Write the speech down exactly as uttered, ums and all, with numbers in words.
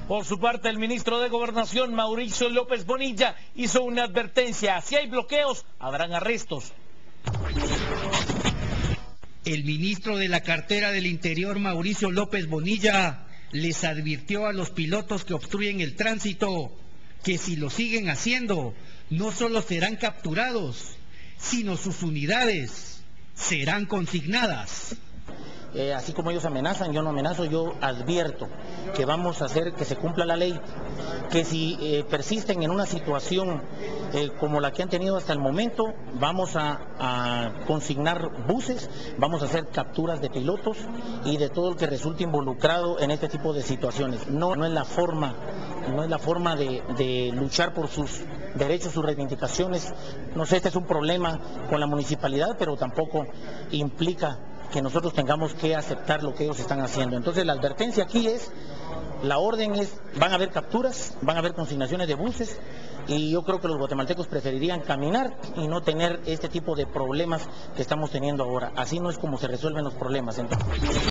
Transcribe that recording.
Por su parte, el ministro de Gobernación, Mauricio López Bonilla, hizo una advertencia: si hay bloqueos, habrán arrestos. El ministro de la cartera del Interior, Mauricio López Bonilla, les advirtió a los pilotos que obstruyen el tránsito que si lo siguen haciendo, no solo serán capturados, sino sus unidades serán consignadas. Eh, así como ellos amenazan, yo no amenazo, yo advierto que vamos a hacer que se cumpla la ley, que si eh, persisten en una situación eh, como la que han tenido hasta el momento, vamos a, a consignar buses, vamos a hacer capturas de pilotos y de todo el que resulte involucrado en este tipo de situaciones. No, no es la forma, no es la forma de, de luchar por sus derechos, sus reivindicaciones. No sé, este es un problema con la municipalidad, pero tampoco implica que nosotros tengamos que aceptar lo que ellos están haciendo. Entonces la advertencia aquí es, la orden es, van a haber capturas, van a haber consignaciones de buses, y yo creo que los guatemaltecos preferirían caminar y no tener este tipo de problemas que estamos teniendo ahora. Así no es como se resuelven los problemas. Entonces...